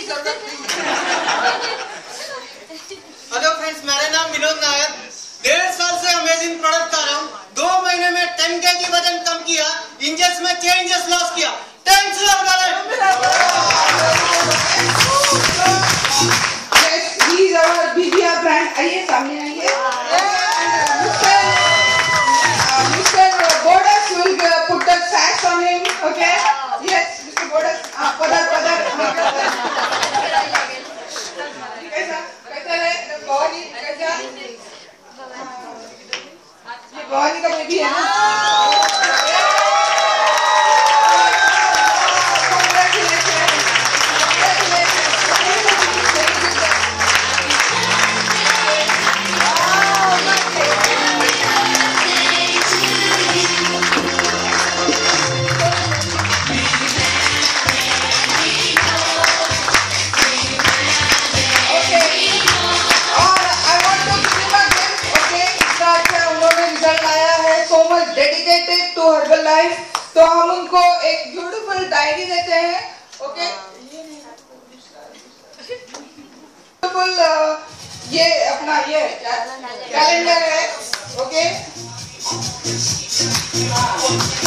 जरूरत नहीं है। हेलो फ्रेंड्स, मेरा नाम विनोद नायर। 1.5 साल से अमेजिंग प्रोडक्ट खा रहा हूँ। 2 महीने में 10 kg वजन कम किया, इंचेस में 6 इंचेस लॉस किया। Thanks love dollar. Yes, he is our BBR brand. आइए सामने आइए। Mr. Bodas will put the sash on him. Okay? Yes, Mr. Bodas. पदर। कैसा है? भवानी कैसा? ये भवानी का बेबी है ना? डेडिकेटेड टू हर्बल लाइफ, तो हम उनको एक ब्यूटीफुल डायरी देते हैं। ओके, ब्यूटीफुल ये अपना ये कैलेंडर है। ओके,